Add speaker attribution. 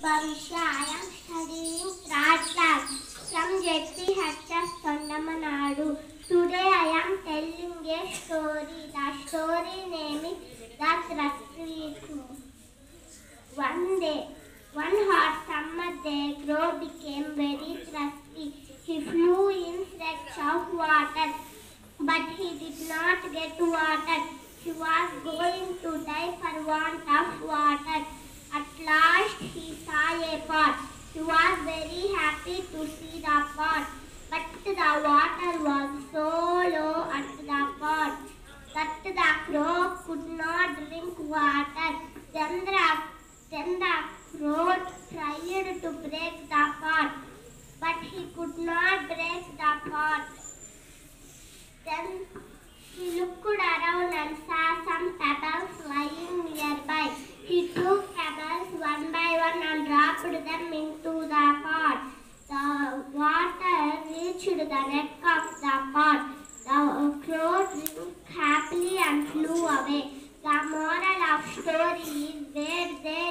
Speaker 1: Bhavisha. I am studying third class from JPHS Tondamanadu. Today I am telling a story. The story name is The Crusty Crow. One day, one hot summer day, Crow became very thirsty. He flew in search of water, but he did not get water. He was going to die for want of water. At last he saw a pot. He was very happy to see the pot, but the water was so low at the pot that the crow could not drink water. Then the crow tried to break the pot, but he could not break the pot. Then he looked around and saw some pebbles lying nearby. He took pebbles one by one and dropped them into the pot. The water reached the neck of the pot. The crow drank happily and flew away. The moral of story is where there